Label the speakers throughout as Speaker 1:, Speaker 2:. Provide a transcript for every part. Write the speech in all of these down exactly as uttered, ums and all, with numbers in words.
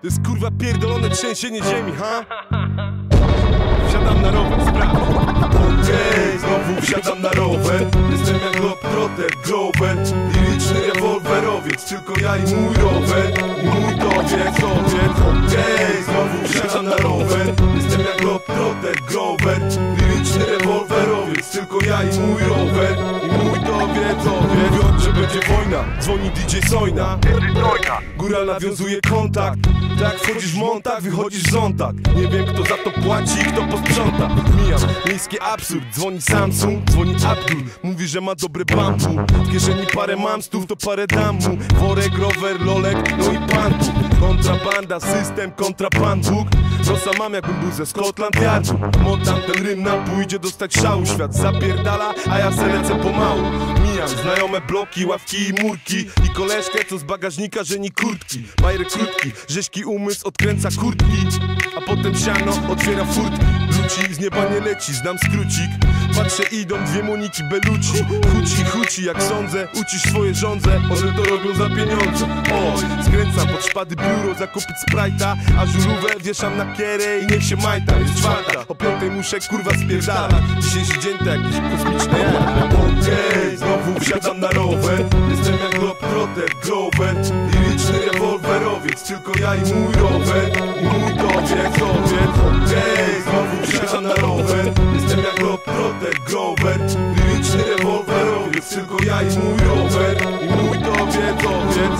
Speaker 1: To jest kurwa pierdolone trzęsienie ziemi, ha? Wsiadam na rower, sprawa. Okej, znowu wsiadam na rower. Jestem jak Globetrotter, Grover. Liryczny rewolwerowiec, tylko ja i mój rower. I mój dowiec, owiec. Okej, znowu wsiadam na rower. Jestem jak Globetrotter, Grover. Liryczny rewolwerowiec, tylko ja i mój rower. I mój dowiec, owiec. Mówiąc, że będzie wojna, dzwoni D J Sojna. Góral nawiązuje kontakt. Tak wchodzisz w montach, wychodzisz w zontak. Nie wiem kto za to płaci i kto posprząta. Mijam miejski absurd, dzwoni Samsung, dzwoni Abdul. Mówi, że ma dobre bambu. W kieszeni parę mamstów, to parę dam mu. Worek, rower, lolek, no i pantu. Kontrabanda, system, kontra Pan Bóg. Nosa mam jakbym był ze Scotland Yardu. Motam ten rym na pójdzie dostać szału. Świat zapierdala, a ja se lecę pomału. Mijam znajome bloki, ławki i murki. I koleżkę co z bagażnika żeni kurtki. Bajer krótki, rzeźki umysł odkręca kurtki. A potem siano otwiera furtki. Luci z nieba nie leci, znam skrócik. Patrzę idą dwie Moniki Bellucci. Chuci, chuci jak sądzę, ucisz swoje żądze. One to robią za pieniądze. O, skręcam pod szpady biuro, zakupić Sprite'a. A żurówę wieszam na kierę i niech się majta. Jest czwarta, o piątej muszę kurwa spierdalać. Dzisiejszy dzień to jakieś kosmiczne jara. Okej, znowu wsiadam na rower. Jestem jak Globetrotter, Grover. Liryczny rewolwerowiec, tylko ja i mój rower. I mój dowiec, owiec. Okej, znowu wsiadam na rower. Jestem jak Globetrotter, Grover. Liryczny rewolwerowiec, tylko ja i mój rower. I mój dowiec, owiec.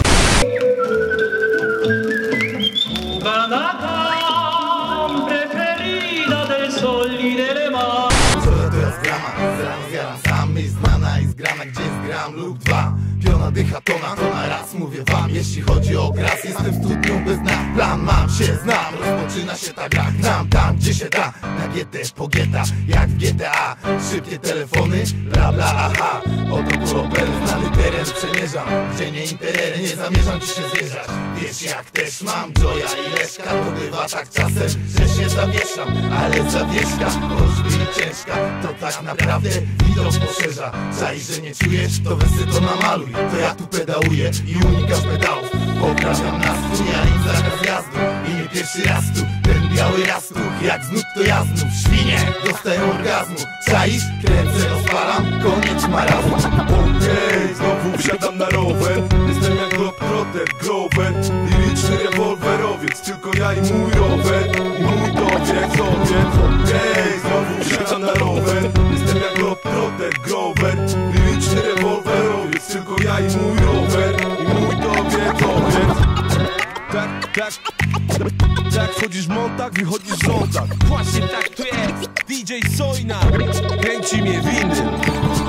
Speaker 2: Banana preferida del soli delle mani.
Speaker 3: Co to jest grama? Zram, zjaram sam i znana i zgrana, gdzie jest gram lub dwa. Piona dycha tona, to na raz mówię wam. Jeśli chodzi o gras, jestem w studniu bez na plan. Mam się, znam, rozpoczyna się ta gra. Gram tam, gdzie się da, na G T, po Geta, jak w G T A. Szybkie telefony, bla bla aha. Oto propel, znany teren przemierzam. Gdzie nie interery, nie zamierzam ci się zwierzać. Wiesz jak też mam Joya i Leszka. To bywa tak czasem, że się zawieszam. Ale zawieszka, choćby i ciężka, to tak naprawdę widok poszerza. Czaj, że nie czujesz, to wersy to namaluj. To ja tu pedałuję i unikasz pedałów. Poprawiam nastrój, a im zakaz jazdu. I nie pierwszy raz tu, ten biały rastuch. Jak znów to ja znów, świnie dostają orgazmu. Czaisz? Kręcę, rozpalam, koniec marazmu.
Speaker 1: Okej, znowu wsiadam na rower. Jestem jak Globetrotter, Grover. Liryczny rewolwerowiec, tylko ja i mój rower. I mój dowiec, owiec. Okej, znowu wsiadam na rower. Jestem jak Globetrotter, Grover. Liryczny rewolwerowiec, tylko ja i mój rower. I mój dowiec, owiec. Tak, tak. Tak wchodzisz w montach, wychodzisz z zontak. Właśnie tak to jest. D J Sojna kręci mnie winy.